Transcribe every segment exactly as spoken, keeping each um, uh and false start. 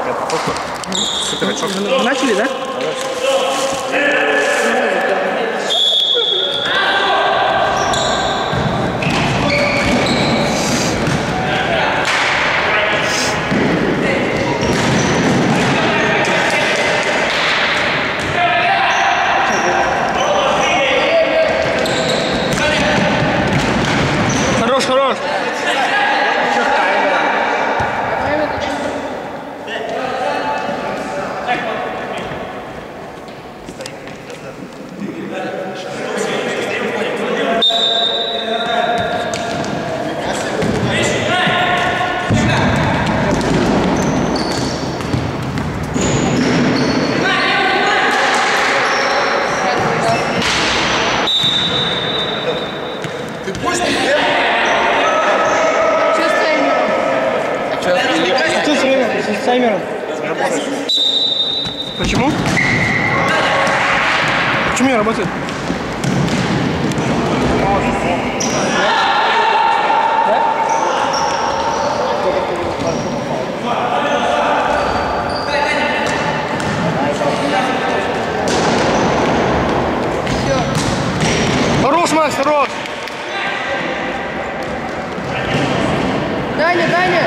Вы начали, да? Хорош, хорош. Ты будешь не ел? Что с таймером? С таймером. Почему? Почему не работает? Хорош, Макс, хорош! Даня, Даня!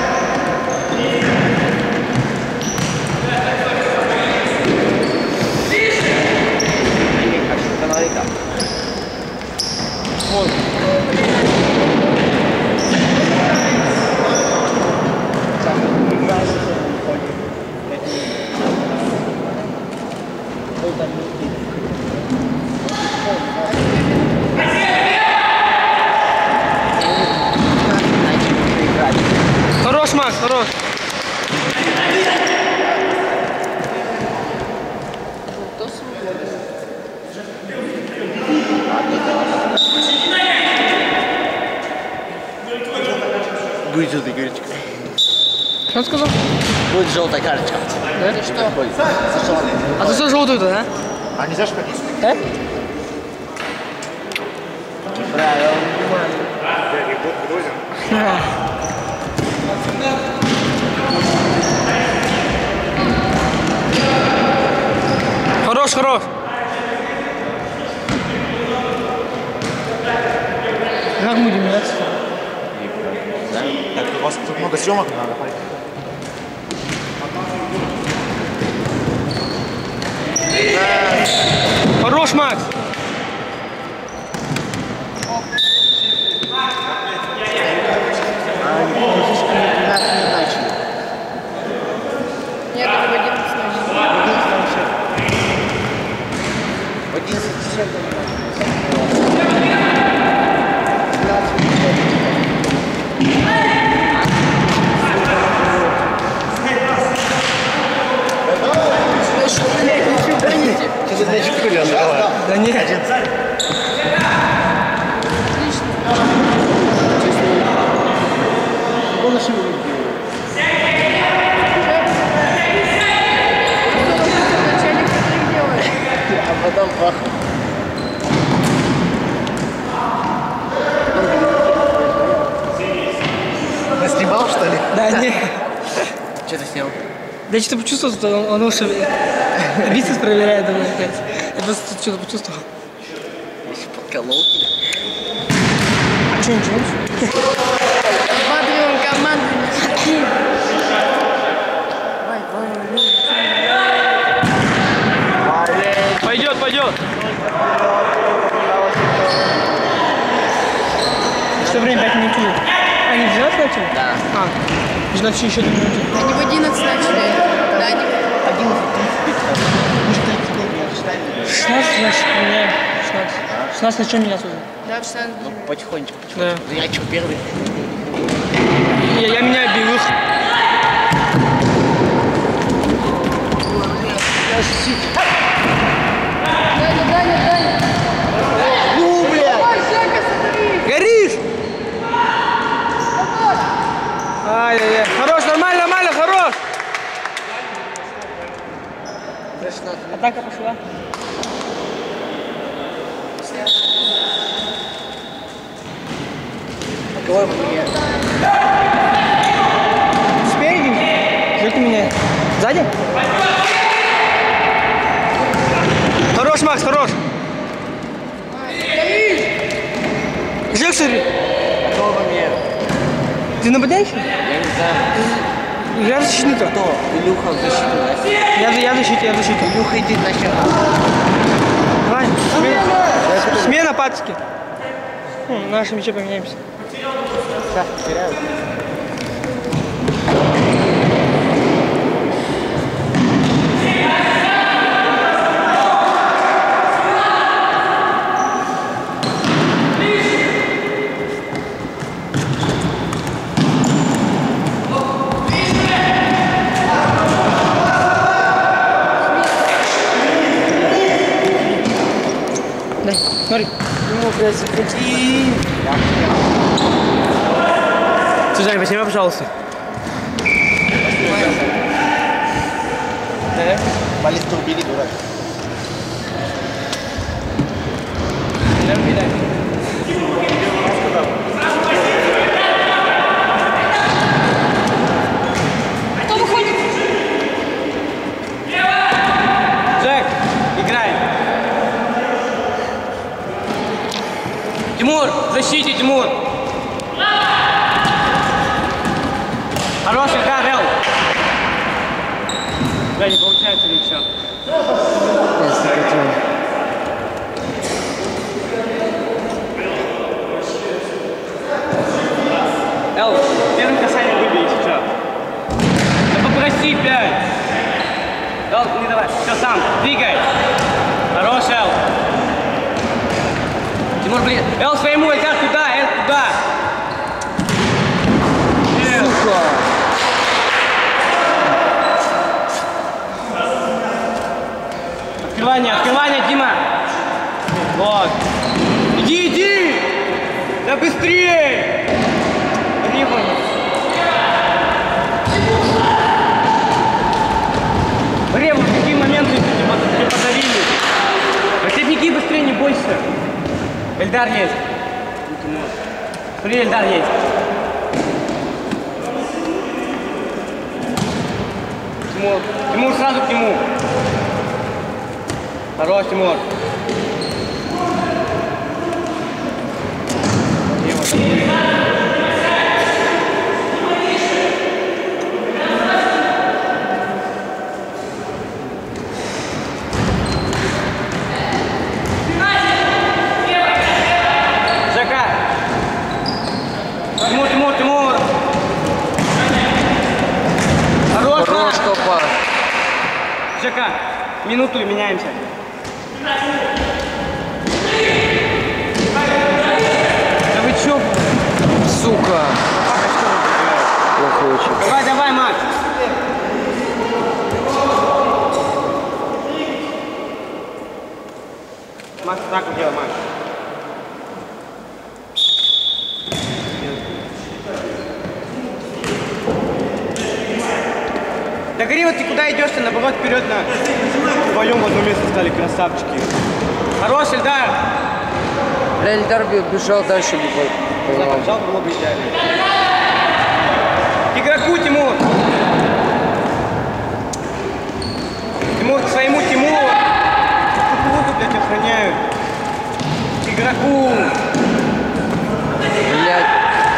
Вот. Хорош, Макс, хорош. Будет желтая карточка. Что он сказал? Будет желтая карточка. Да? Ты что? А ты что желтую-то, да? А нельзя шпать? Да? Правильно. Хорош, хорош. Как будем меняться? Так, у вас тут много съемок, надо пойти. Хорош, Макс. Нет, это в одиннадцать начали. В одиннадцать Что ты значит хуля давай? Да нет. А потом пахнет. Ты снимал, что ли? Да нет. Что ты снял? Да я что-то почувствовал, что он, он уже бицепс проверяет, думаю, опять. Я просто что-то почувствовал. Еще подколол тебя. А что, ничего? Подбадриваем команду. Пойдет, пойдет. Что время пять минут? А, не в двенадцать начали? Да. А, значит еще две минуты. Они в одиннадцать начали. Да, они... шестнадцать, значит, меняем. шестнадцать. шестнадцать начнем меняться уже. Да, в шестнадцать. Ну, потихонечку, потихонечку. Да. Ну, я что, первый? Я, я меняю белых. Даня, Даня, Даня! Ну, блядь! Ой, Жека, смотри! Горишь! Ай-яй-яй. Хорош, нормально, нормально, хорош! Атака пошла. Кого я буду? Спереди? ты меня? Сзади? Хорош, Макс, хорош. Жек, смотри. Готово мне. Ты нападающий? Я не знаю. Я защитник. Кто? Илюха в защиту, да? Я, я в защите, я в защите. Илюха, иди нахер. Давай, смена, смена пацки. Хм, наши мячи поменяемся. Сейчас потеряют. Дай, смотри. Ну, блядь, заходи. Сюзанна, поснимай, пожалуйста. Да? Баллисту убили, дурак. Кто выходит? Жек, играй. Тимур, в защите, Тимур. Хороший, да, Рел. Да, не получается или все? Я сократил. Эл, первым касанием выбей сейчас. Да попроси пять. Эл, не давай. Все, сам, двигай. Хорош, Эл. Тимур, блин. Эл, своему, Эльдар, туда, Эл, туда. Сука. Открывание, открывание, Дима. Вот. Иди, иди. Да быстрее. Риба. Риба, в какие моменты тебе подарили? Противники, быстрее, не бойся. Эльдар есть. Смотри, Эльдар есть. Тимур, Тимур, сразу к нему. Хорош, Тимур. Жека. Тимур, Тимур, Тимур. Хорош, Хорош, Топа. Жека, минуту и меняемся. Да вы чё? Сука. Плохой очень. Давай, давай, Макс. Макс, так вот делай, Макс. Да Грива, ты куда идешь-то? Наоборот, вперед на... Вдвоем в одно место стали, красавчики. Хорош, Эльдар. Эльдар бежал дальше, не понимал. Побежал, было бы идеально. Игроку, Тимур. Тимур, к своему Тимуру. Кукурузу, блядь, охраняют. Игроку. Блядь.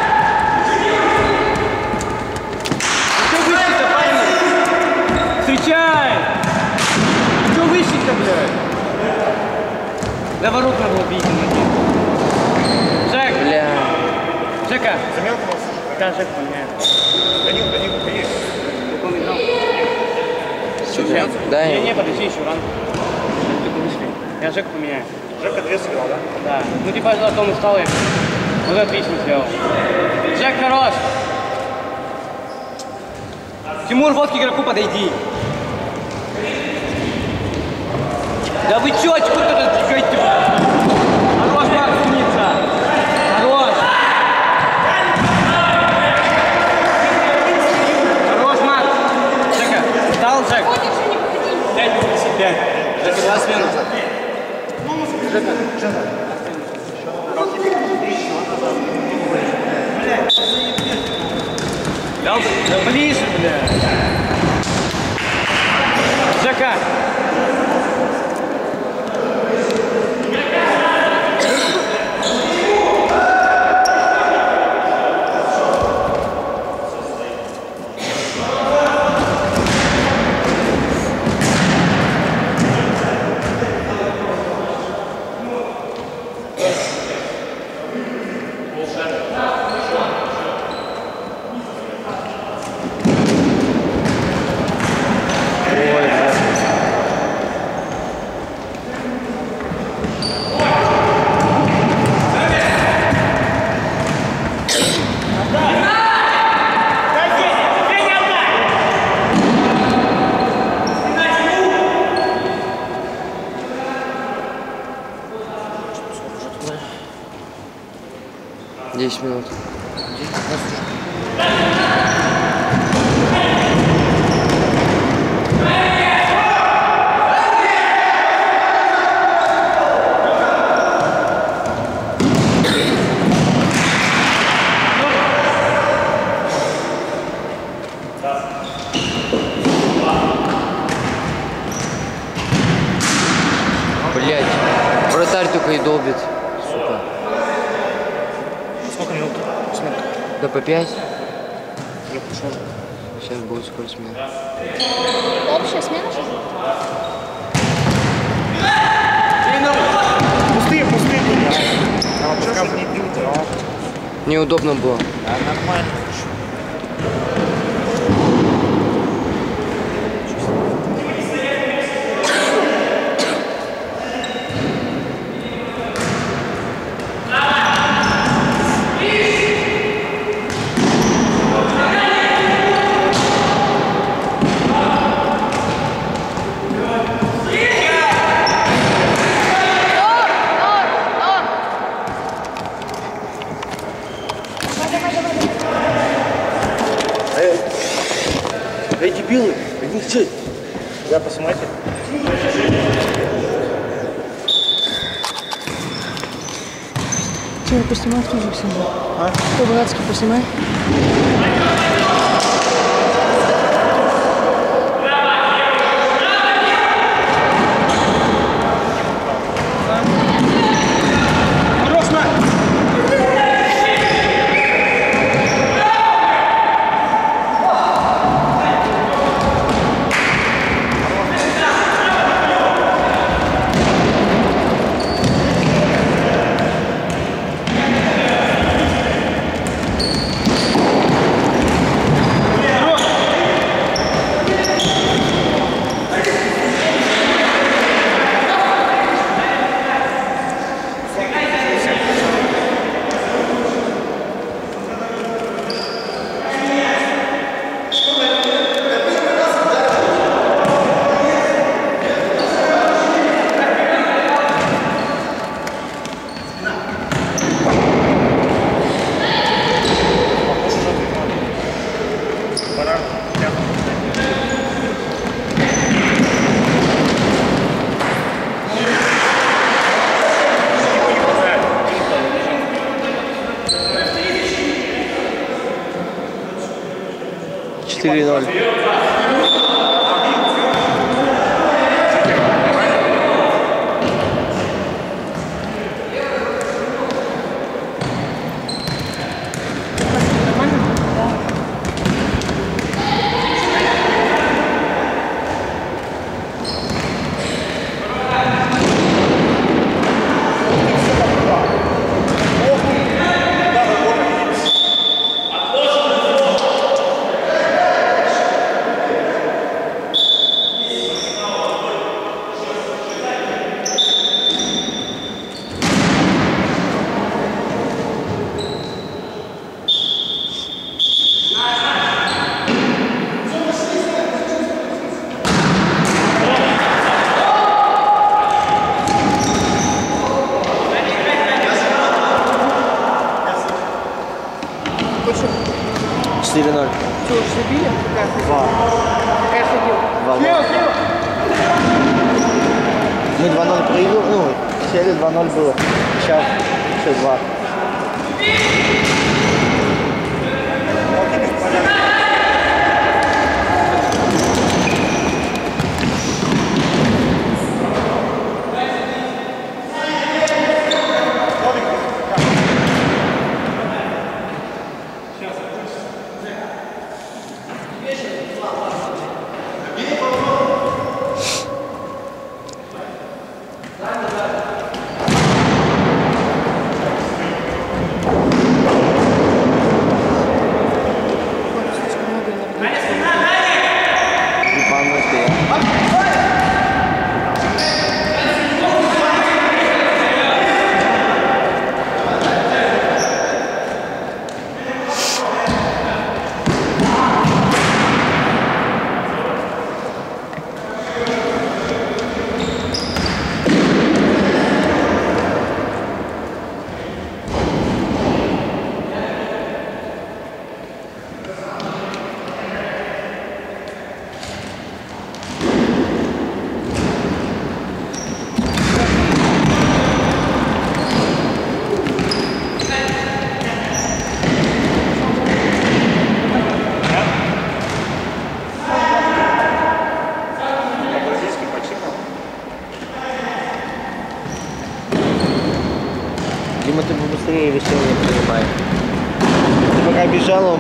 Что выше-то, парень? Встречай! Что выше-то, блядь? За ворот надо было бить. Жек! Бля. Жека! Да, Жек поменяет. Данил, Данил, Данил. Как он играл? Сюда. Дай Не, ему. не, подожди еще рано. Только вышли. Я Жек поменяю. Жека две сыграл, да? Да. Ну типа потом устал и вот отлично сделал. Жек хорош! Тимур, вот к игроку подойди. Да вы чё, чего ты раздвигаете? Хорош, Макс, умница. Хорош. Хорош, Макс. Жека, встал, Жек? пять пятьдесят пять. Жека, два смены. Жека, Жека. Да, да ближе, бля. десять минут. Блять, вратарь только и долбит, сука. Сколько минут? Смена. Да по пять. Я пошел. Сейчас будет скоро смена. Общая смена? Пустые, пустые были. А вот что не бил-то? Неудобно было. А нормально. Эй, дебилы, иди сюда. Я посмотрите. Че, поснимай в тузик себе. А? По-братски поснимай. четыре ноль. четыре ноль. Что, уж забили? Два. Какая ходил? Два ноль. Мы два ноль проиграли, ну, сели два ноль было. Сейчас еще два.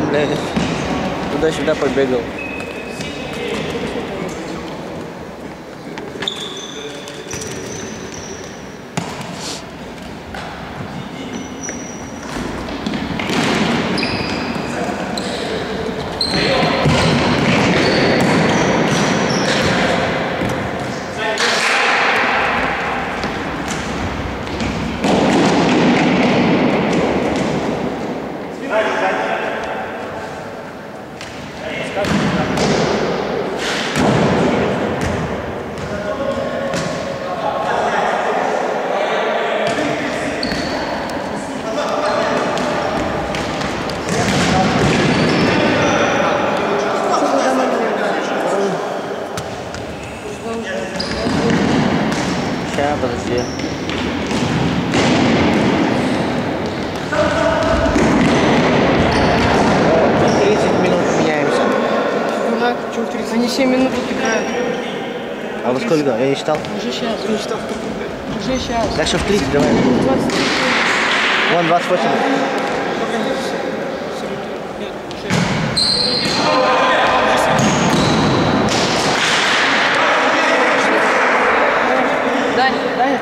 блядь. Туда-сюда побегал. Сейчас, подожди. тридцать минут меняемся. Дурак, что в тридцать? Они семь минут играют. А во сколько? Я не считал. Уже сейчас. Не считал. Уже сейчас. Так что в тридцать давай. двадцать три. Вон двадцать восемь. Дань, Даня.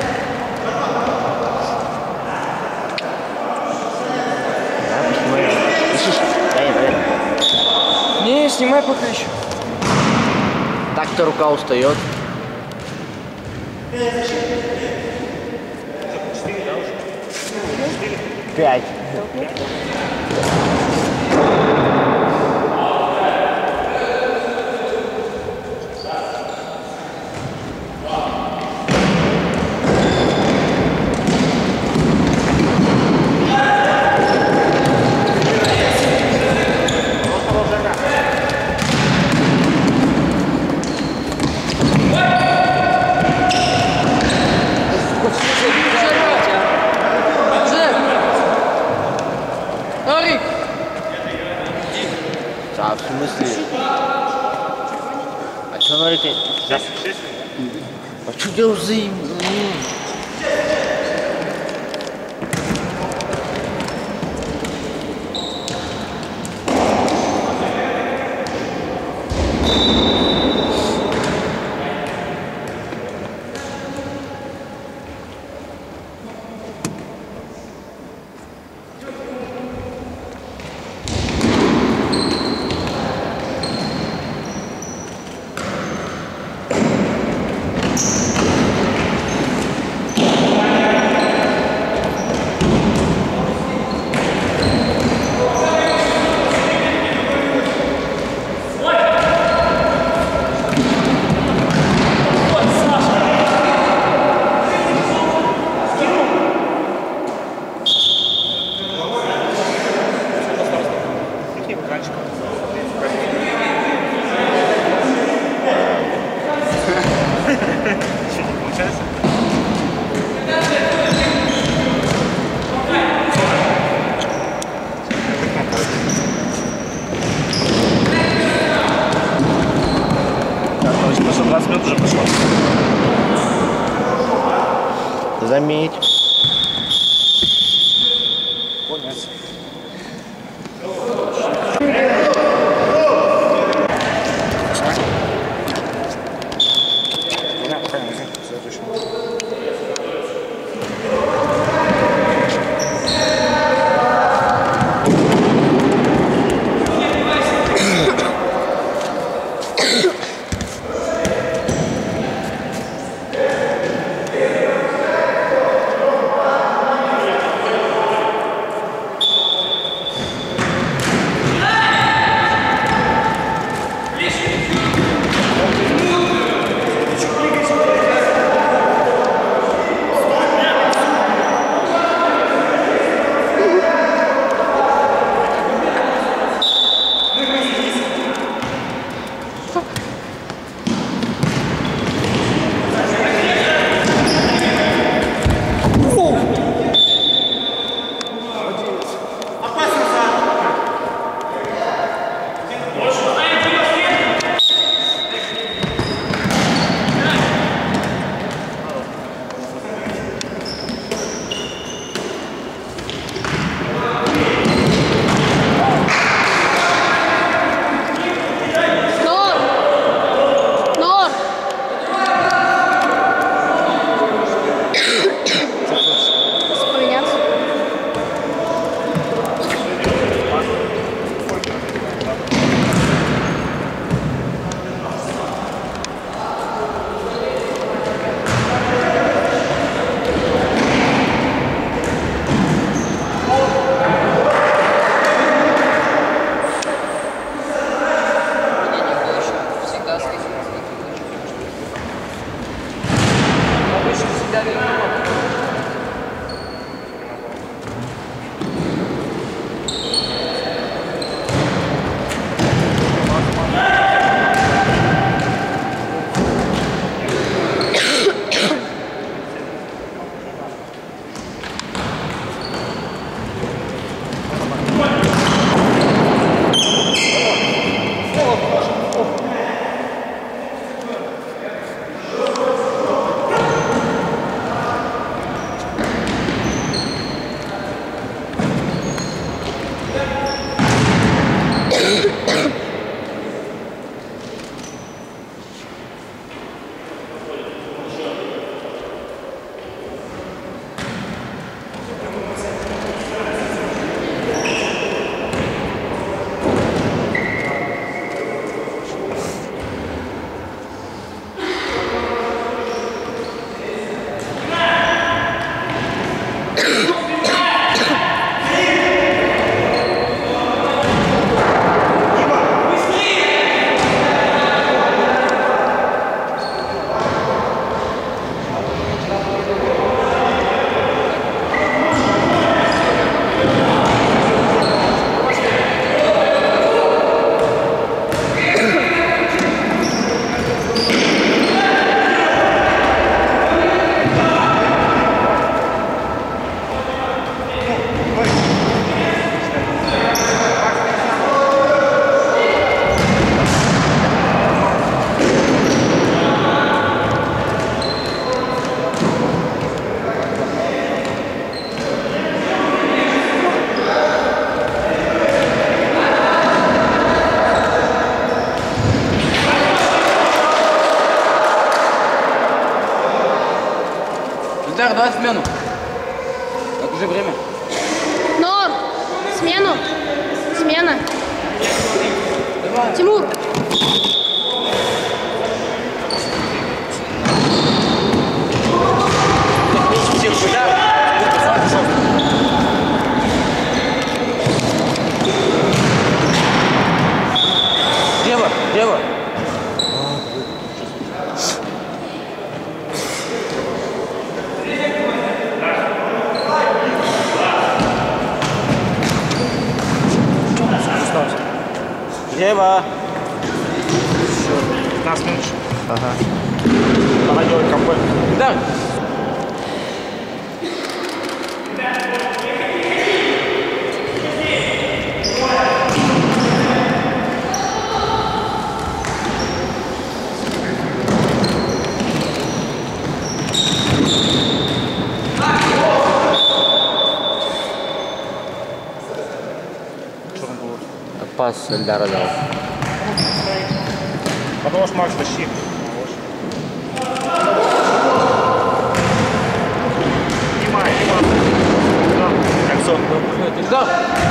Не, снимай пока еще. Так-то рука устает. Пять. Арик! А в смысле? А что Норик? А что делаешь за им? двадцать минут уже прошло. Заметь. Конец. давай смену. Так уже время. Норм. Смену. Смена. Давай. Тимур. Всех удар. Дева, дева. Дева. пятнадцать минут. Ага. Она делает КП. Да. Пас Эльдара дал. Потому что Макс тащи. Снимай, снимай. Кольцо. Да.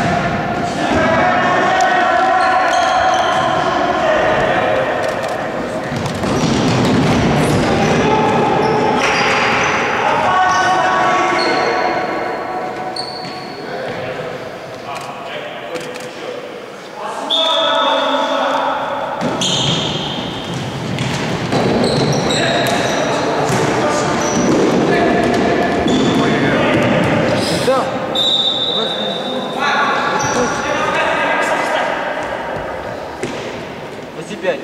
двадцать пять.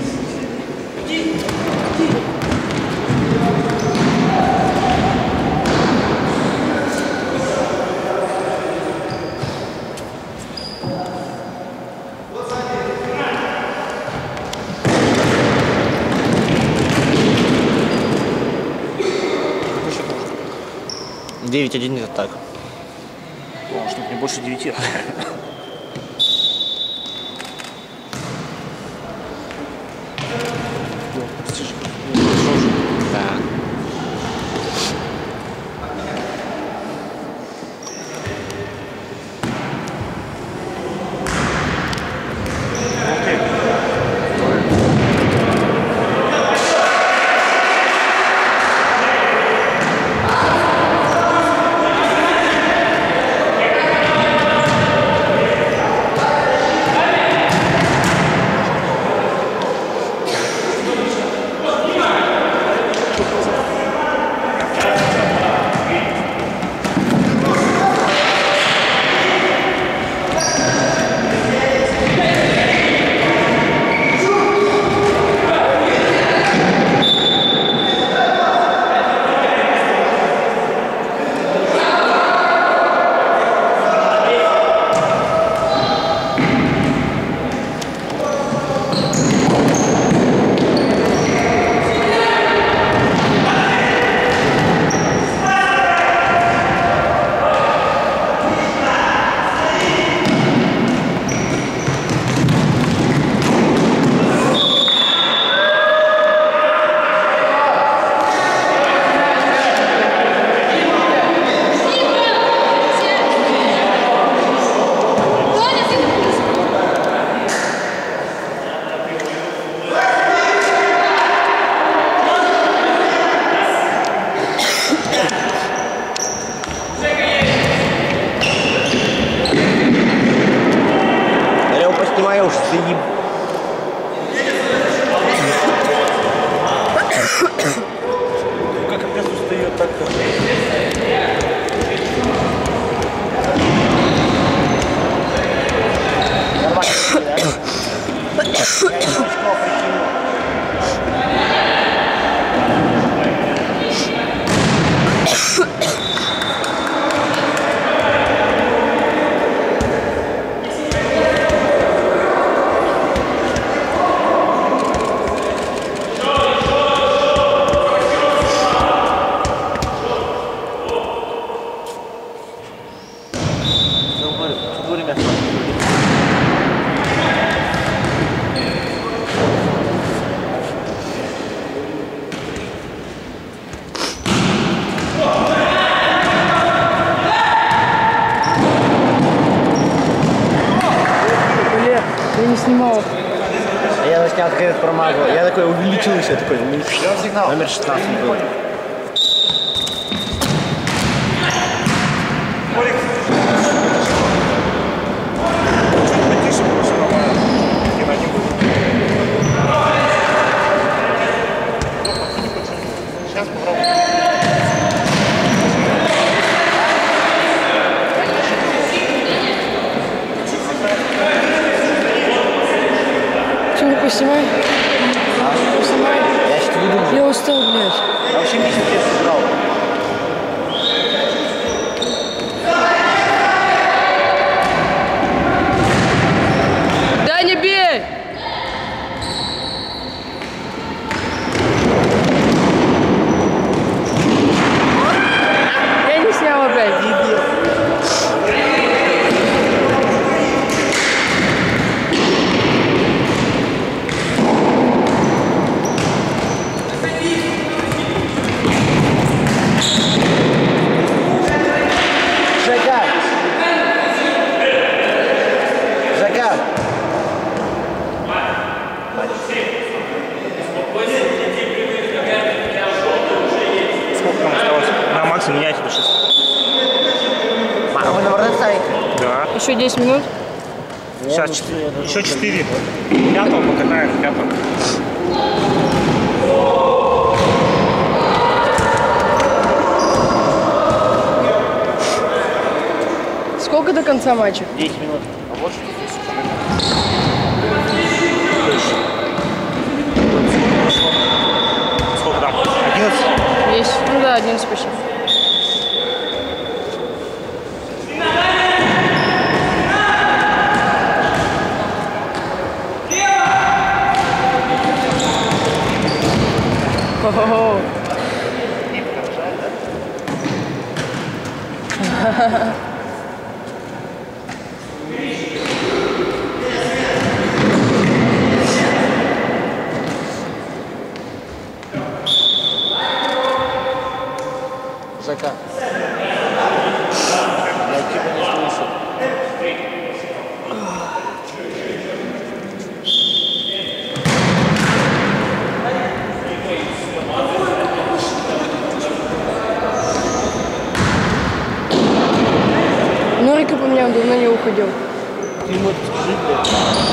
девять один это так. Чтобы не больше девяти. Да. этот промазал. Я такой увеличился, я такой, номер шестнадцать был. Сейчас попробуем. Что, ну поснимай? Поснимай. Я сейчас выйду. Я устал, блядь. Я вообще месяц я сыграл. Да не бей! Я не снял опять. Жека! Жека! Сколько нам осталось? На максимум меняйте до шести. А вы на ворот ставите? Да. Еще десять минут. Сейчас четыре. Еще четыре. Пятого покатаем, пятого. Сколько до конца матча? десять минут. А вот что здесь. Сколько там? одиннадцать? Есть. Ну да, одиннадцать почти. Хо-хо-хо. Жека. Я тебя не слышу. Норика поменял, давно не уходил. Ты ему это скажи, блядь.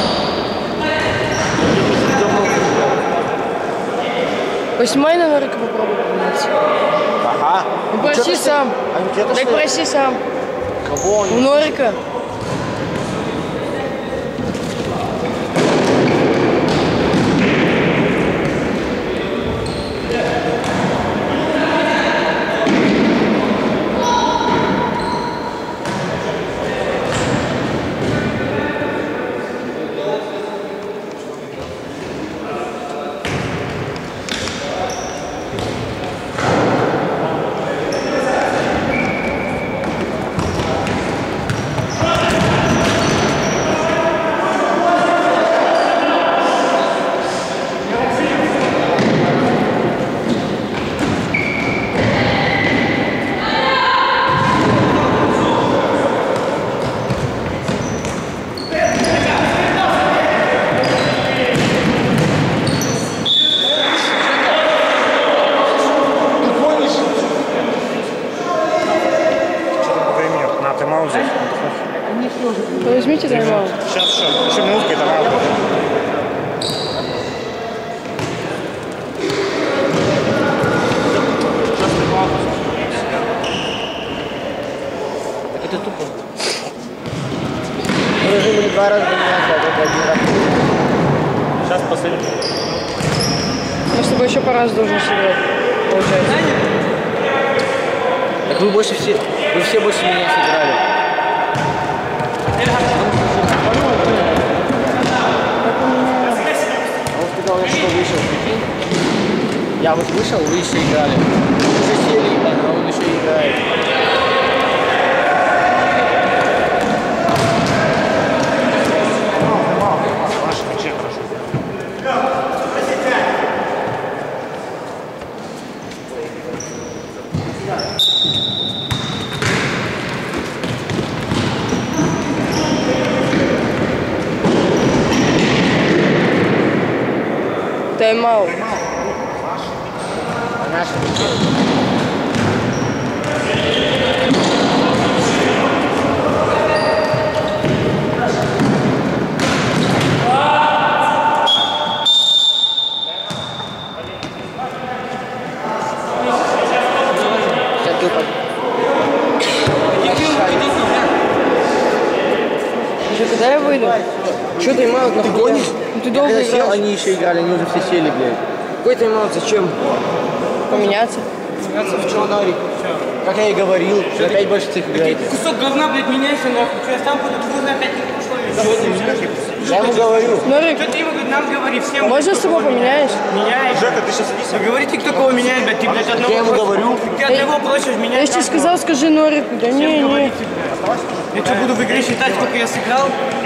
Поснимай на Норика, попробуй поменяться. Ага. Ну проси сам. Анкета Так что ли? проси сам. Кого он? У Норика. Возьмите тайм-аут. Сейчас еще, еще минутка и тайм-аут. Так это тупо. Мы должны были два раза поменяться, а только один раз. Сейчас последний. Мы с тобой еще по раз должны сыграть, получается. Так вы больше все, вы все больше меня сыграли. Он сказал, я что вышел, прикинь? Я вот вышел, вы еще играли. Вы уже сели, а он еще играет. Ваши мячи хорошо. Тайм-аут. Наши друзья. Что, когда я выйду? Что тайм-аут? Ты гонишь? Ну, ты долго Когда сел, играешь. они еще играли, они уже все сели, блядь. Какой тайм-аут? Зачем? Поменяться. В чё, Нарик? Как я и говорил, что опять больше цих играете. Кусок говна, блядь, меняйся нахуй. Что я сам буду трудно опять не условия. Я ему говорю. Норик, Что ты ему говоришь, нам говори, всем. можно с тобой поменяюсь? Меняй. Жека, ты сейчас садись. Вы говорите, кто кого меняет, блядь, ты, блядь, одного. Я ему просишь. говорю. Ты одного просишь Я менять. же тебе сказал, скажи Норику. Да не, не. Говорите, блядь. Я что, буду в игре считать, сколько я сыграл?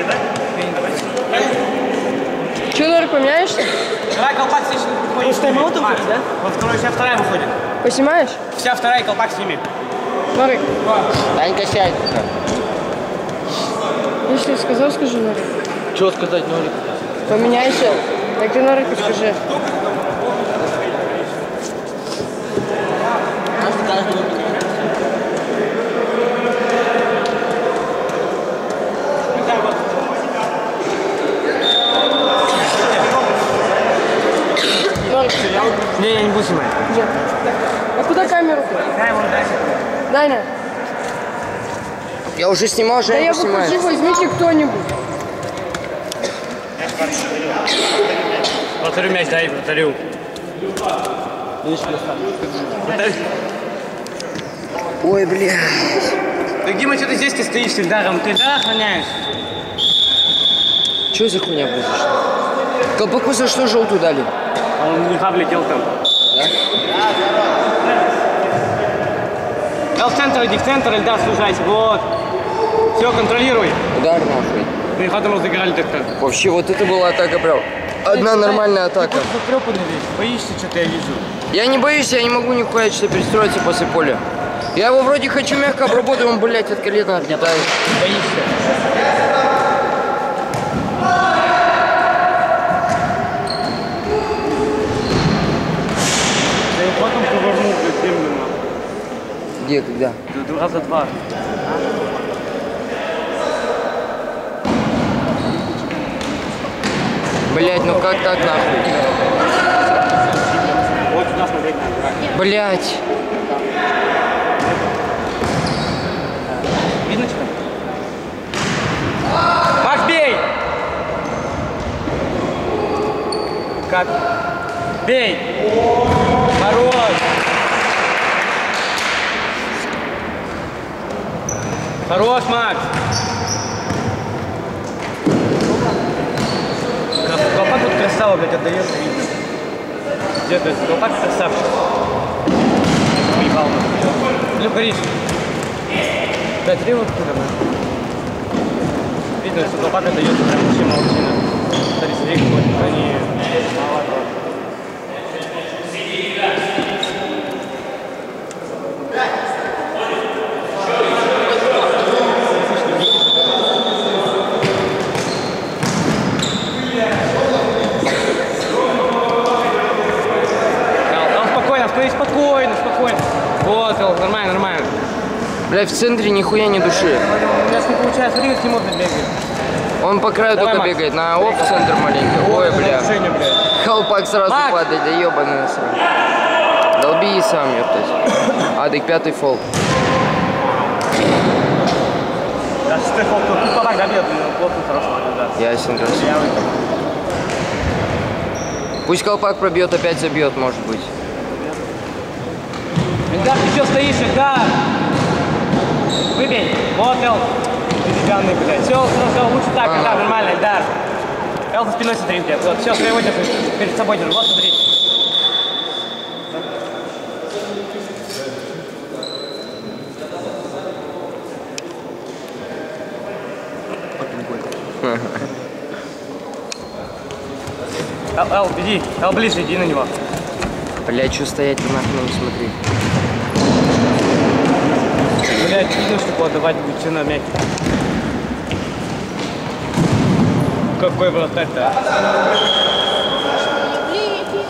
Че, Норик, поменяешься? Давай, колпак здесь выходит. С тайм-аутом, да? Во второй, вся вторая выходит. Поснимаешь? Вся вторая колпак сними. Норик, Танька, сядь. если сказал, скажи Норику. Чего сказать, Норик? Поменяйся. Так ты Норику скажи. Норик, Не, я не буду снимать. где? А куда камеру? Дай вон, дай. Дай на. Я уже снимал, Да Женя я снимает. покажи, возьмите кто-нибудь. Вратарю мяч дай, вратарю. Ой, бля. Так, Дима, что ты здесь ты стоишь с Ильдаром? Ты Ильдара охраняешь? Что за хуйня произошла? Колпаку за что желтую дали? А он не влетел там. Эл, в центр иди, в центр, Ильдар, служайся. Вот. Все, контролируй. Удар нахуй. Мы потом разыграли так-то. Вообще, вот это была атака, прям. Одна нормальная атака. Потрепанный весь. Боишься, что-то я вижу. Я не боюсь, я не могу нихуя что перестроиться после поля. Я его вроде хочу мягко обработать, он, блядь, от колена отлетает. Боишься. Да и потом повернул, блядь, землю. Где, когда? Да, раза два. Блядь, ну как так нахуй? Вот сюда смотреть надо. Блядь. Видно что? Макс, бей! Как? Бей! Хорош! Хорош, Макс! Колпак вот красава, блядь, отдает. Где ты? Колпак красавчик. Уебал. Ну, Борис. Да, три вот туда, видно, что колпак отдает прям вообще молодчина. Смотри, смотри, какой они... Спокойно, спокойно. Вот, нормально, нормально. Блядь, в центре нихуя не души. У нас не получается, смотри, как Тимурный бегает. Он по краю Давай, только Макс. бегает, на оф центр маленький. Ой, бля. Движение, блядь. Колпак сразу Макс! падает, да ебаный насрать. Долби и сам, ептать. А, так пятый фол. Да, шестой фол, тут колпак добьет, но плохо, хорошо, да. Ясен, красиво. Я выйду. Пусть колпак пробьет, опять забьет, может быть. Ильдар, ты что стоишь, Ильдар? Выбей. Вот, Эл. Деревянный, блядь. Все, все, все, лучше так, Ага. Ильдар, нормально, Ильдар. Эл, за спиной смотри, блядь. Вот, все, своего держи. Перед собой держи. Вот, смотри. Эл, Эл, иди. Эл, ближе, иди на него. Блядь, что стоять, ты нахуй не смотри. Блядь, видно, что подавать будет цена мяч. Какой вратарь-то?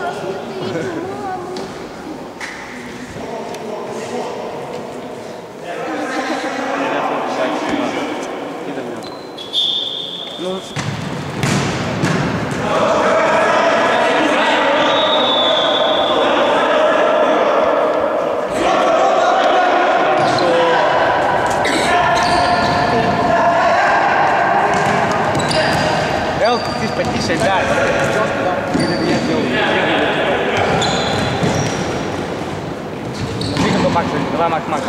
Давай, Мак, Мак.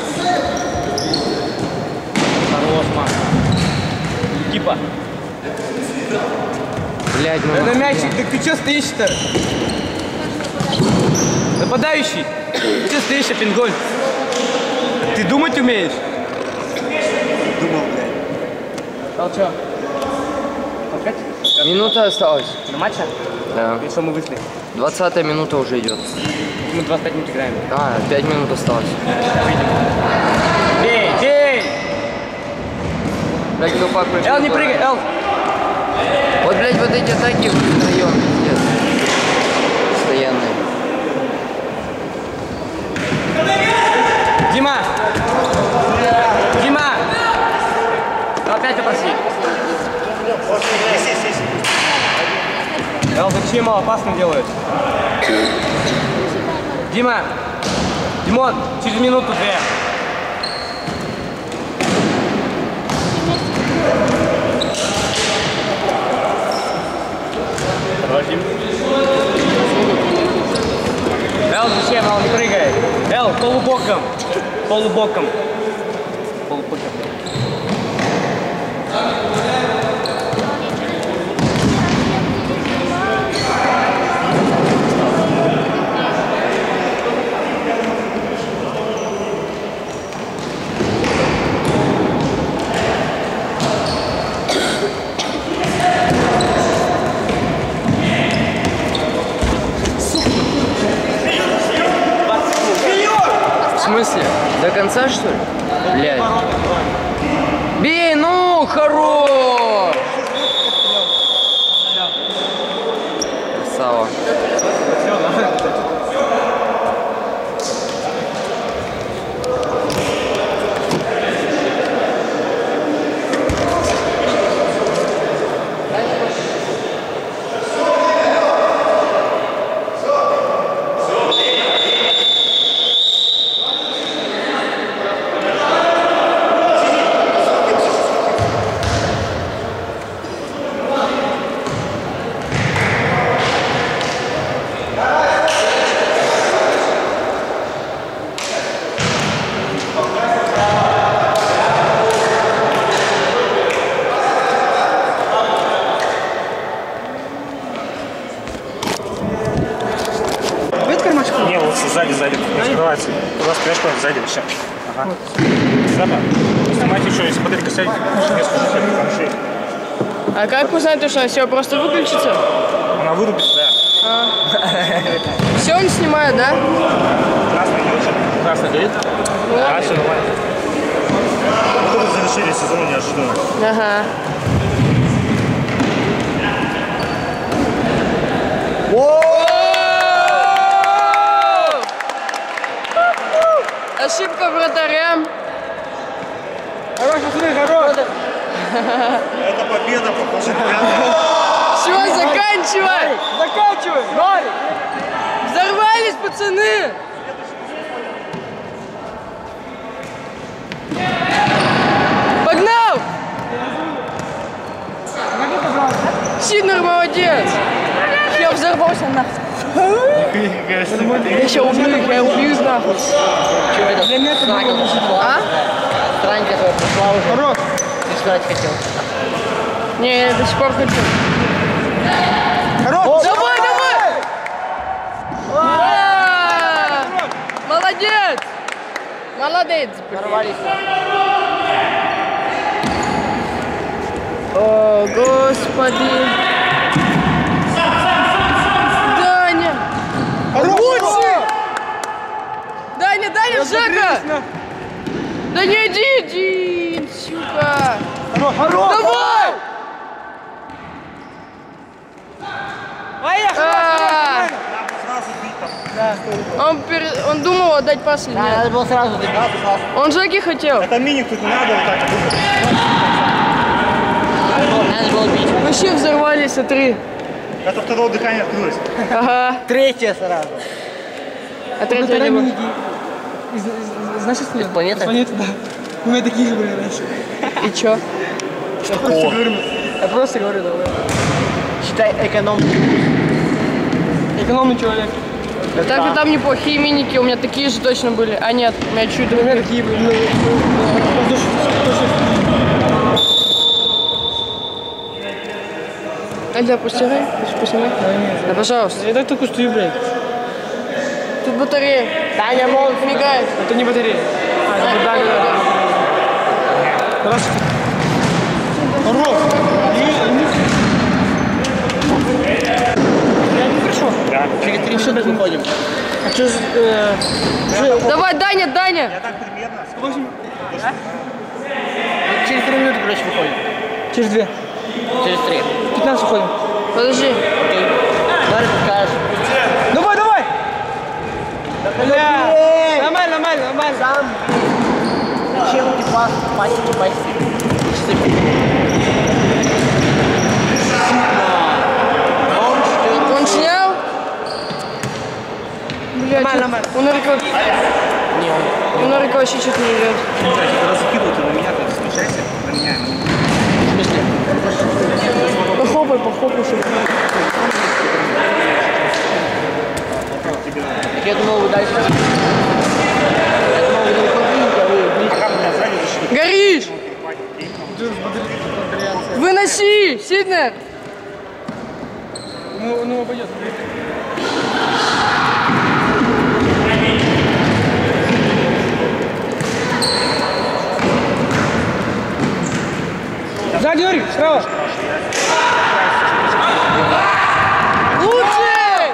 Хорош, Мак. Типа. Блядь, ну Да на нахуя? мячик, так ты что стоишь-то? Нападающий. Ты что стоишь, Пинголь? Ты думать умеешь? Думал, блядь. А что? Опять? Минута осталась. На матча? Да. И что мы вышли? Двадцатая минута уже идет. Мы двадцать пять минут играем. А, пять минут осталось. Бей, бей! Блядь, кто пак Эл, не прыгай, Эл! Вот, блядь, вот эти атаки втроем, пиздец. Постоянные. Дима! Дима! Опять попроси. Эл, зачем мало опасно делают? Дима! Димон, через минуту-две. Эл, зачем? Эл, не прыгай. Эл, полубоком. Полубоком. Полубоком. В смысле? До конца, что ли? Блядь. Бей, ну, хорош! Красава. Не, вот сзади, сзади. Не скрывается. У вас пляшка сзади вообще. Ага. Запа. Снимайте еще, если батарейка сядет, несколько хорошей. А как узнать, то, что она все просто выключится? Она вырубится, да. А. Все он снимает, да? Красный не очень. Красный горит? Да, все нормально. Мы тоже завершили сезон неожиданно. Ага. Ошибка вратаря. Хорош, смотри, хорош! Это победа, похоже, ребята. Все, заканчивай! Заканчивай! Ноль! Взорвались, пацаны! Погнал! Сиднер молодец! Я взорвался нахуй. Я сейчас убью их, я убью их нахуй. Что это? А? Страна, которая пришла уже. Хорош! Ты ждать хотел. Не, я до сих пор хочу. Хорош! Давай, давай! А! Молодец! Молодец! Порвались. О, господи! Даня! Лучше! Даня, Даня, Жека! Да не иди, иди, сука! Хорош! Хорош! Давай! Поехали! А! Сразу бить там. Он, пер- он думал отдать пас или Да, нет. надо было сразу добиваться. Он Жеки хотел. Это миник тут не надо вот так думать. Надо было бить. Вообще взорвались, смотри. Это второе дыхание открылось. Ага. Третье сразу. А третья не было. Знаешь, что Из планеты? Планета, да. У меня такие же были раньше. И чё? Я просто говорю, давай. Считай эконом. Экономный человек. Так и там неплохие миники, у меня такие же точно были. А нет, у меня чуть другие. Такие, ну, Альда, постирай, поснимай. Да, пожалуйста. я так только стою, блядь. Тут батарея. Таня, мол, мигает. Это не батарея. А, это да, да, да. Здравствуйте. Ров. Хорошо. Да. Через три минуты выходим. А что э, Давай, Даня, Даня. Я так примерно. восемь? Через три минуты, короче, выходим. Через две. Через три. пятнадцать выходим. Подожди. Окей. Дарья, покажешь. Давай, давай! Бля! Нормально, нормально, нормально. Сам. Чем типа пасти, пасти. Он снял? Блядь, Нормально, нормально. у Норика... Не, он. У Норика вообще что-то не идет. Когда закидывают на меня, то включайся, на меня. В смысле? Похлопай, похлопай, чтобы... Я думал, вы дальше. Я думал, вы не выходите, а вы близко. Пока меня сзади зашли. Горишь! Выноси, Сиднер! Ну, ну, пойдет. Сзади, Юрий, справа. Лучший!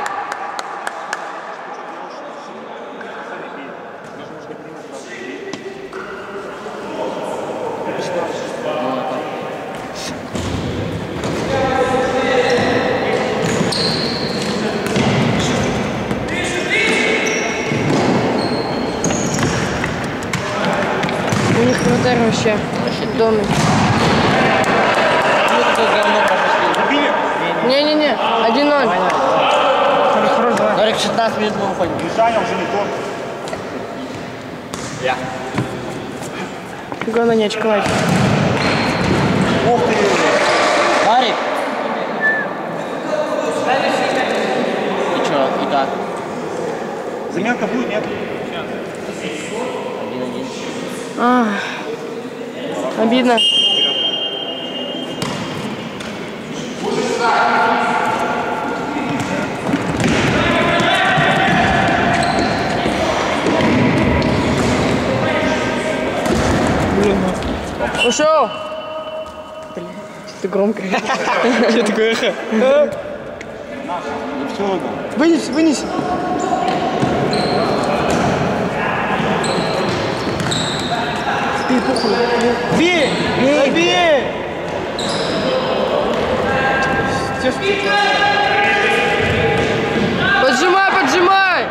У них вратарь вообще домик. Не-не-не, один ноль. Хорош, давай. Дарик, шестнадцать минут мы выходим. Движение уже не то. Главное не очковать. Ух ты. Дарик. И чё, и как? Заменка будет, нет? Один-один. А, обидно. Ушел! Ты громко. Что такое эхо? Вынись, вынись. Ты похуй. Бей! Бей! Бей! Поджимай, поджимай!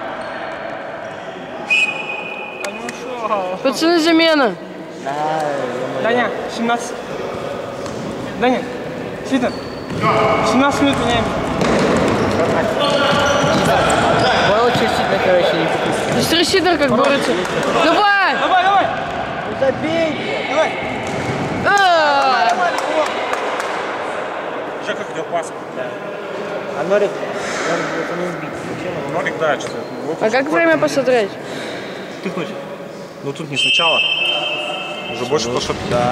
Пацаны, замена. Даня, семнадцать. Даня, Ситер. семнадцать минут меняем. Очень сильно, короче, не купить. Смотри, Сидор как борется. Давай! Давай, давай! Забей! Давай! А! Жека хотел пас. А Норик, это не сбить. Норик, да, что-то. А как время посмотреть? Тыкнуть. Ну тут не сначала. Уже больше прошло. Да.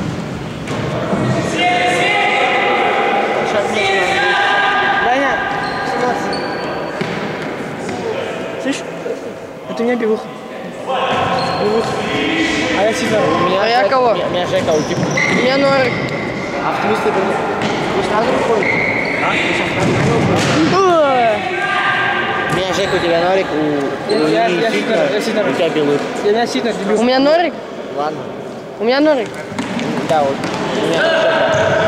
Даня, семнадцать. Слышь? Это у меня бегуха. Бегуха. А я Сидор. А я кого? У меня Жека, у тебя. У меня Норик. А в смысле, вы сразу выходите? У меня Жека, у тебя Норик, у, у Я- Ильи я Сидор, Сидор, я Сидор. у тебя Белых. Я меня Сидор, У дебил. меня Норик? Ладно. У меня Норик. Да, вот. У меня Жека.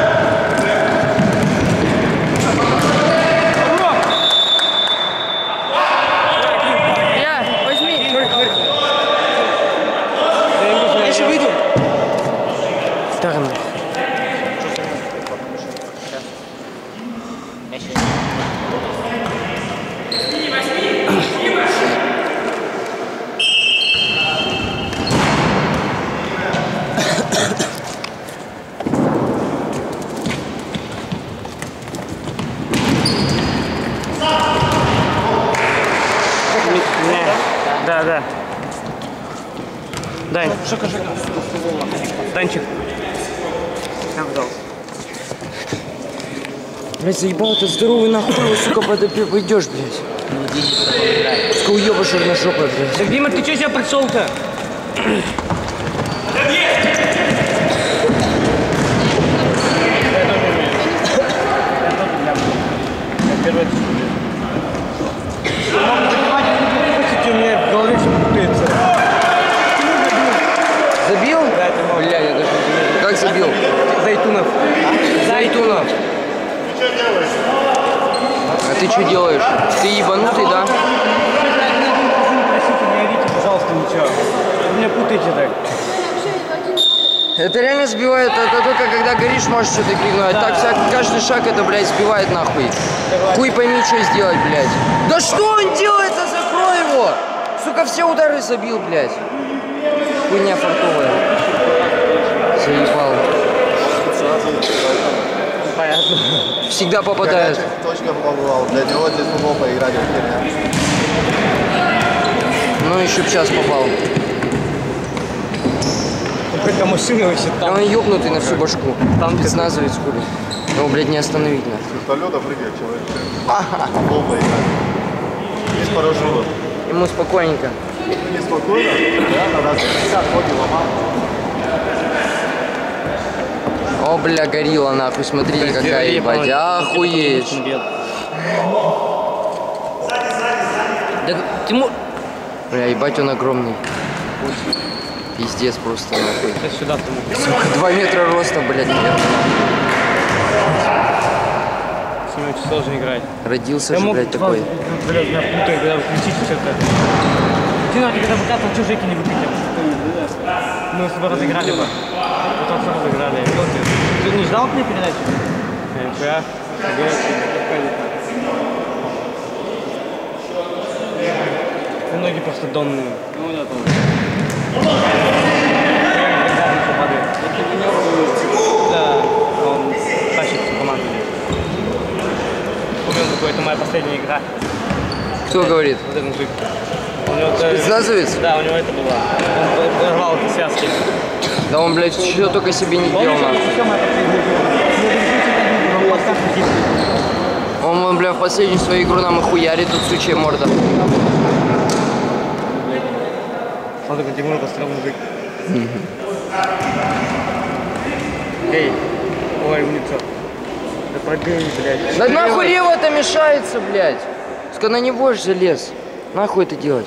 Я, возьми. Я еще выйду. Стороны. Да, да. Дань. Шока, шока. Данчик. На, пожалуйста. Блядь, заебал, ты здоровый нахуй, его, сука, пойдешь, блядь. Сука, уёба черножопая, блядь. Так, Дима, ты чё сюда пришел-то? Забил? Бля, я даже не знаю. Как забил? Зайтунов. Зайтунов. А ты что делаешь? Ты ебанутый, да? Не орите, пожалуйста, ничего. Вы меня путаете так. Это реально сбивает, это только когда горишь, можешь что-то крикнуть. А так вся, каждый шаг это, блядь, сбивает нахуй. Хуй пойми, что сделать, блядь. Да что он делает? Да закрой его! Сука, все удары забил, блядь. Хуйня фартовая. Заебал. Понятно. Всегда попадает. Точка побывал. Для него здесь футбол поиграть херня. Ну, еще б час попал. Какая машина вообще Да там. он ёбнутый на всю башку. Там спецназовец хули. Его, блядь, не остановить нахуй. С вертолета прыгает человек. Футбол поиграть. Есть парашют. Ему спокойненько. Неспокойно. Да, надо пятьдесят ходил, ломал. О, бля, горилла нахуй, смотрите, какая ебать. Охуеть. Да ты ему... Бля, ебать, он огромный. Пиздец просто нахуй. Да сюда ты мог. Сука, два метра роста, блядь, наверное. С ним очень сложно играть. Родился же, блядь, такой. Блядь, меня путаю, когда выключить что-то. Ты надо, когда выкатывал, что Жеки не выключил? Мы с тобой разыграли бы. Потом все разыграли. Ты не ждал от меня передачи? Я. Ноги просто донные. Ну, да, тоже. Да, он тащит всю команду. Помню, это моя последняя игра. Кто говорит? Вот этот мужик. У него, Спецназовец? да, у него это было. Он порвал эти связки. Да он, блядь, что только себе не делал, нахуй. Он, он, бля, в последнюю свою игру нам и хуярит, тут сучья морда. Смотри, как Тимур построил мужик. Эй, ой, умница. Да пробей, блядь. Да нахуй лево-то мешается, блядь. Сука, на него же залез. Нахуй это делать?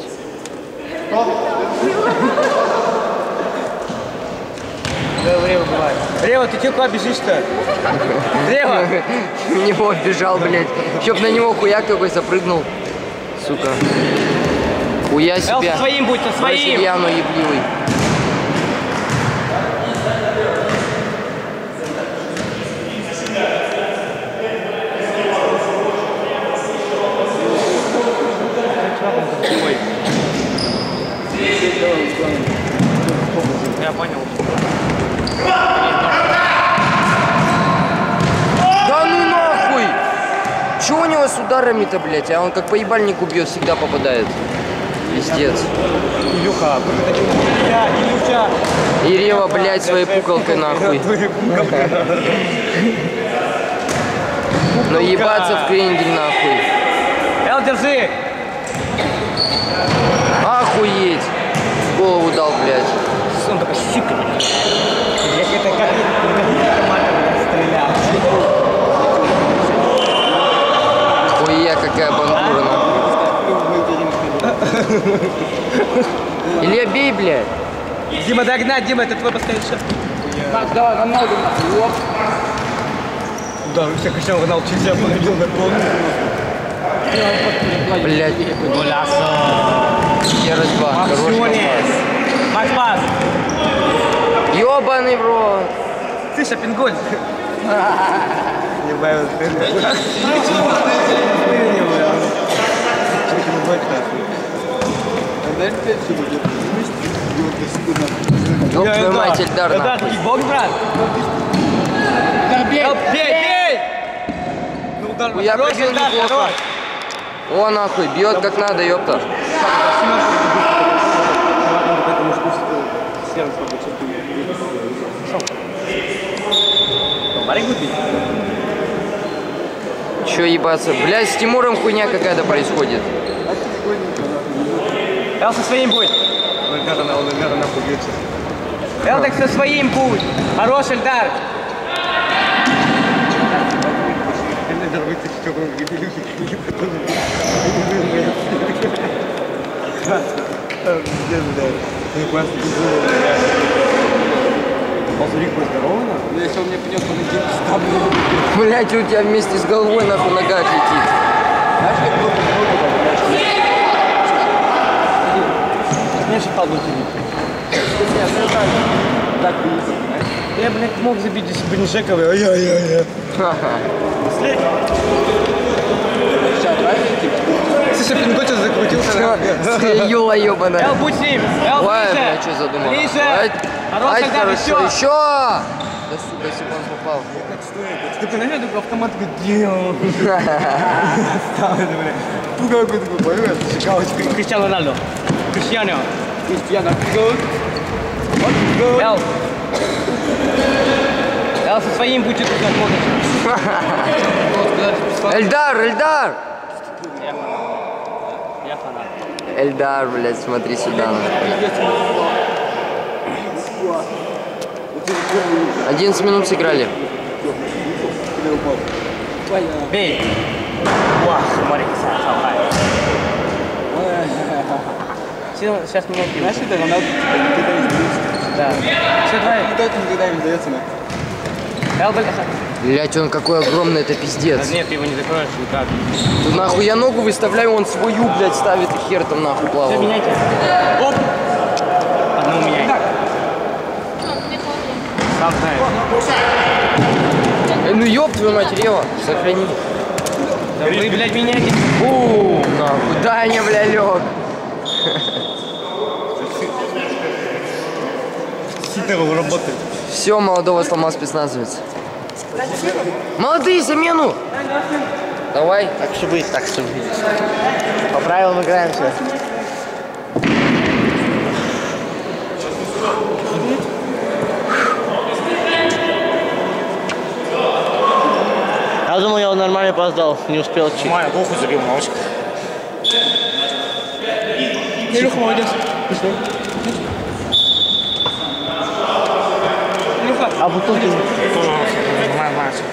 Да, Рева бывает. Рева, ты че куда бежишь-то? Рева! В него бежал, блядь. Чтоб на него хуяк такой запрыгнул. Сука. Хуя себя. Эл, со своим будь, со своим! Васильяну ебливый. Я понял. Да ну нахуй! Чё у него с ударами-то, блядь? А он как по ебальнику бьет, всегда попадает. Пиздец. Илюха, Илюха, Илюха. И Рева, блядь, своей пукалкой нахуй. Но ебаться в крендель нахуй. Эл, держи! Охуеть! В голову дал, блядь. Он такой сика, блядь. Это как команда стрелял. Хуя, какая бандура, нахуй. Илья, бей, блядь. Дима, догнать, Дима, это твой последний шаг. Так, давай, Роналду, нахуй. Да, вы все кричал, Роналду через себя подходил на пол. Блядь. Голясо. Ерозьба. Хороший Максюнис. пас. Макс пас. Ёбаный в рот. Ты шапинголь. Не боюсь, ты Ёб твою мать, Эльдар, Эльдар, нахуй. кикбокс, брат. Эль, Бей, бей! Ну, удар, Я хорош, пробил Эльдар, неплохо. хорош. О, нахуй, бьет как надо, ёпта. Чё ебаться? Блядь, с Тимуром хуйня какая-то происходит. Эл со своим будет. Эл так со своим будет. Хорош, Эльдар. Если он мне принес, он идти вставлю. Блядь, у тебя вместе с головой нахуй нога летит. Не считал бы Так, я, блядь, мог забить, если бы не Жековый. Ай-яй-яй. Слушай, Пинготин закрутился. Ёла ёбаная. Эл, будь с ним. Эл, Ой, ближе. бля, что задумал? Ближе. Ай, Хорош, ай, Эльдар, хорошо, еще. еще! Да сука, если бы он попал. Ты понимаешь, такой автомат такой делал. Ставит, блядь. Пуга какой-то такой, понимаешь, шикалочка. Криштиану Роналду. Криштиану. Кристиана, гол. Эл. Эл со своим будет тут работать. Эльдар, Эльдар! Я фанат. Эльдар, блядь, смотри сюда. одиннадцать минут сыграли. Бей. Вау, смотри, красавчик. Сейчас меня Знаешь, это Роналду никогда не сдается. Да. Все, давай. Никогда никогда не сдается, на. Эл, блядь. Блядь, он какой огромный, это пиздец. Нет, ты его не закроешь никак. Тут нахуй я ногу выставляю, он свою, блядь, ставит и хер там нахуй Все, плавал. меняйте. Оп. Одну меняй. Сам знаешь. Э, ну ёб твою мать, Рева, сохрани. Да вы, блядь, меняйте. Фу, нахуй, Даня, бля, лег. Хитро работает. Все, молодого сломал спецназовец. Молодые, замену! Давай. Так что быть, так что быть. По правилам играем все. Я думал, я нормально опоздал, не успел чуть. Майя, голову забил, малышка. Илюха, молодец. Илюха. А бутылки? Тоже нормально, мать.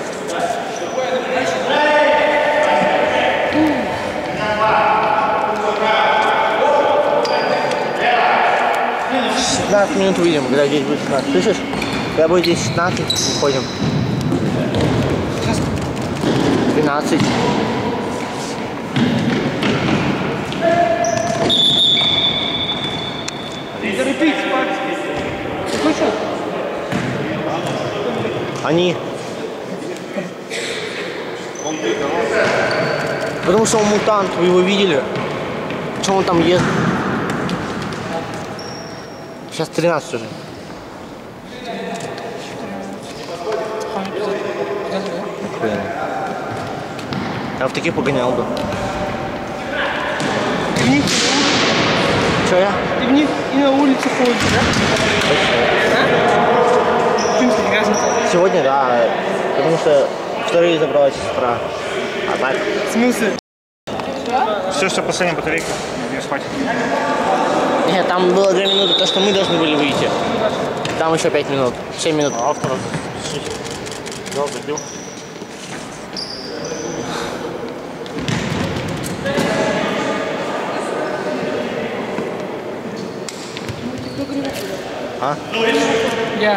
шестнадцать минут увидим, когда здесь будет шестнадцать. Слышишь? Когда будет здесь шестнадцать, уходим. двенадцать. Торопись, Макс. Какой счет? Они. Потому что он мутант, вы его видели? Что он там ест? Сейчас тринадцать уже. Я в таких погонял бы. Че я? Ты в них и на улице ходишь, да? А? В принципе, разница. Сегодня, да. Потому что вторые забралась сестра. А так? В смысле? Все, что последняя батарейка. Мне спать. Нет, там было две минуты, то, что мы должны были выйти. Там еще пять минут. семь минут. А автор взял, забил. А? Я.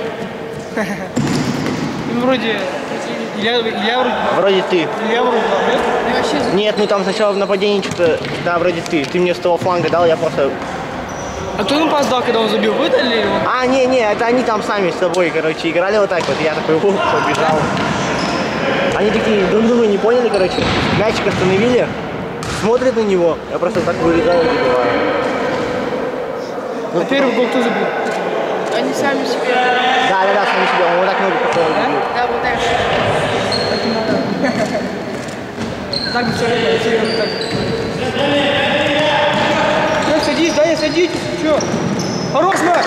Ну, вроде... Я, я вроде... Вроде ты. Я вроде... Нет? Я вообще... Нет, ну там сначала в нападении что-то... Да, вроде ты. Ты мне с того фланга дал, я просто... А кто ему опоздал, когда он забил? Вы дали его? А, не, не, это они там сами с тобой, короче, играли вот так вот. Я такой, ух, побежал. Они такие друг друга не поняли, короче. Мячик остановили, смотрят на него. Я просто так вылезаю и забиваю. А первый гол кто забил? Они сами себе. Да, да, да, сами себе. Он вот так много поставил. Да, вот так. Так бы все равно, так. Ну, садись, да, садитесь, чё? Хорош, Марк!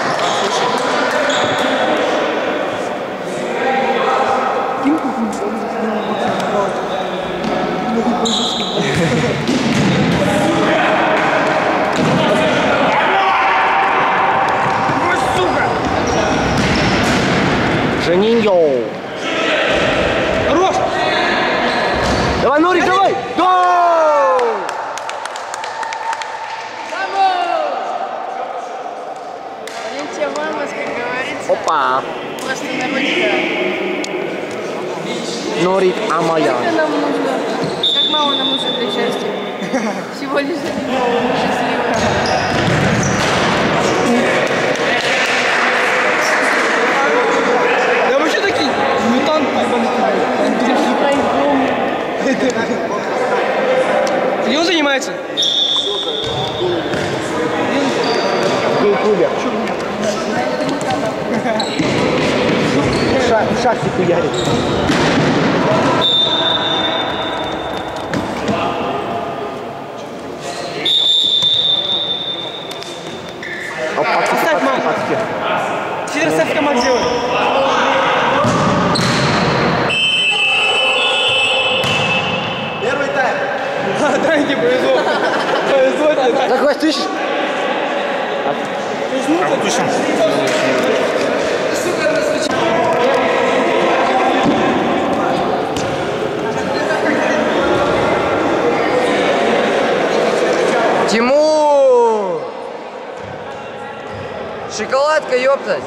Жениньо. Хорош! Давай, Нурик, давай! Гол! Валентия Мамас, как говорится, Опа! просто на ручка. Нурик Амаян. Сколько нам нужно? Как мало нам нужно для счастья? Всего лишь счастливо. Да вы что такие? Мутант, где он занимается? В гей-клубе. Ша шахты хуярит. Оставь, мам. Сидор, ставь команд делай. Первый тайм. Да, не повезло. Повезло тебе. Так, Вась, ты ищешь? А выпущен. Тимур! Шоколадка, ёптать!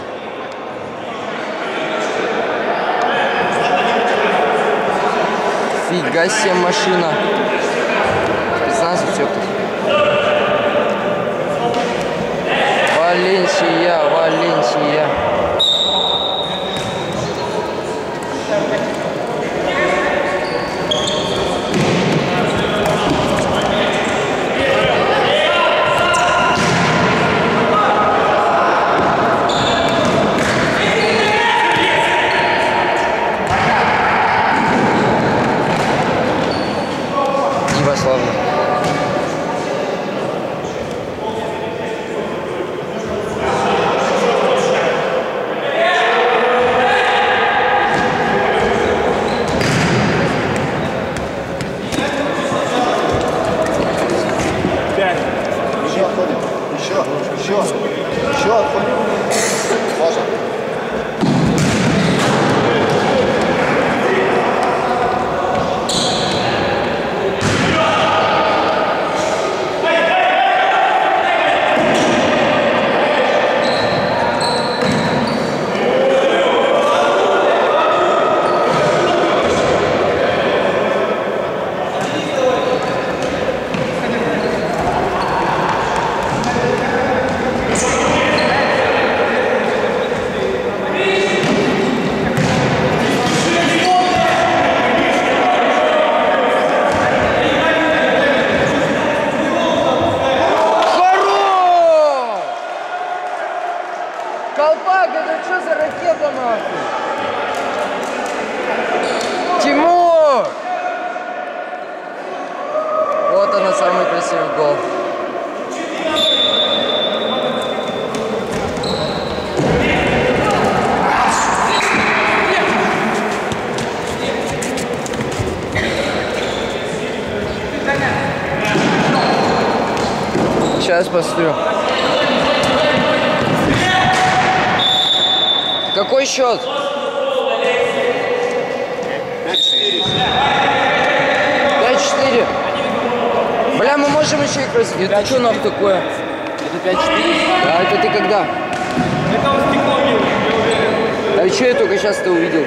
Фига себе машина. Спецназовец, ёптать. Валенсия, Валенсия. Славно. Пять. Еще отходим. Еще, еще, еще отходим. Можно. Колпак, это что за ракета, нахуй? Тимур! Вот она, самый красивый гол. Сейчас посмотрю. Какой счет? пять четыре. Бля, мы можем еще их развить. Это что нахуй такое? Это пять четыре. Да, это ты когда? Это он стекло бил, я уверен. Да и что я только сейчас-то увидел?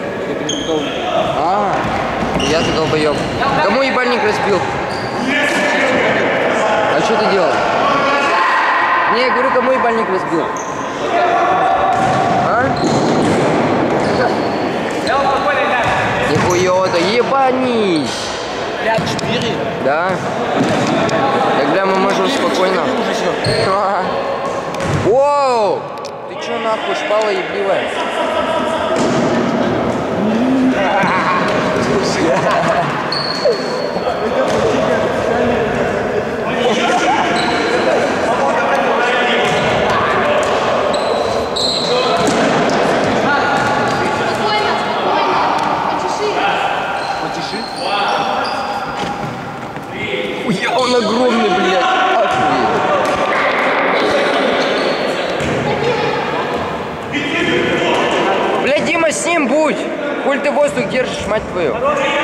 А, я-то долбоёб. Кому ебальник разбил? А что ты делал? Не, я говорю, кому ебальник разбил? А? Нихуя, да ебанись! пять четыре. Да? Так, бля, мы можем спокойно. А. Воу! Ты чё нахуй, шпала ебливая? Хуй ты воздух держишь, мать твою.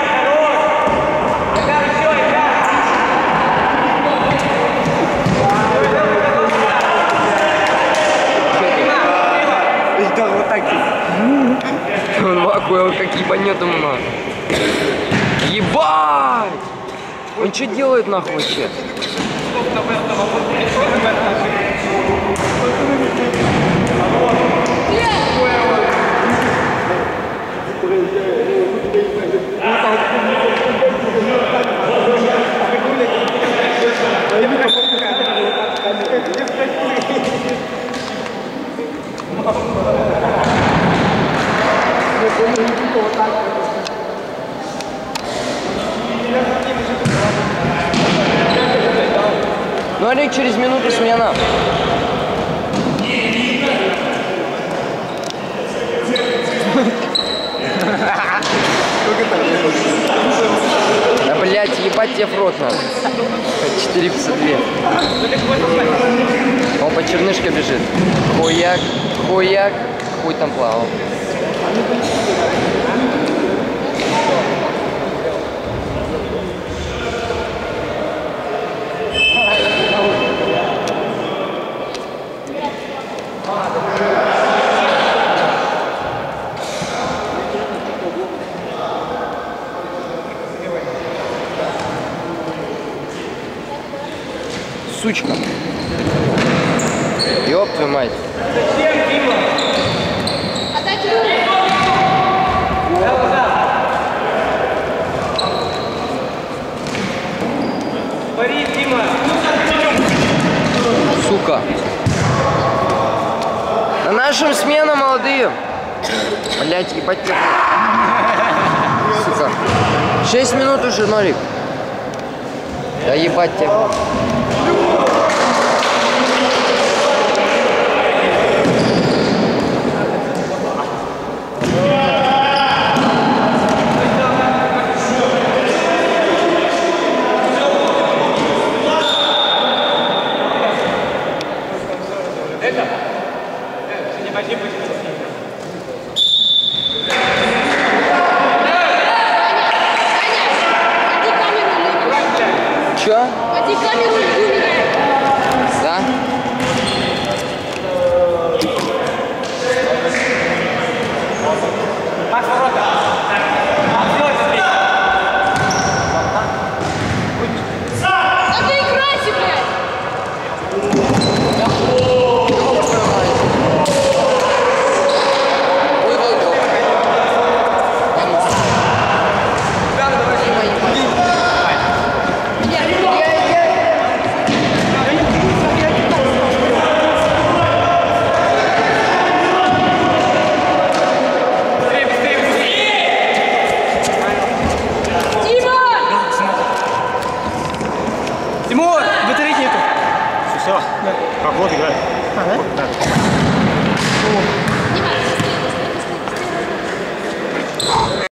Вот так. Он вакуил, как ебанет ему на. Ебать! Он что делает нахуй вообще? Ну, Олег, через минуту смена. Да, блядь, ебать тебе в рот надо. четыре пятьдесят два. Он по чернышке бежит. Хуяк, хуяк, хуй там плавал. Сучка. Ёб твою мать. Сука. На нашем смена, молодые. Блять, ебать тебя. Сука. Шесть минут уже, Норик. Да ебать тебя. Чё? Води камеру и гуляй. Да? Да ты играйся, блядь! Тимур, батарейки нету. Все, а вот играет. А, да? Да.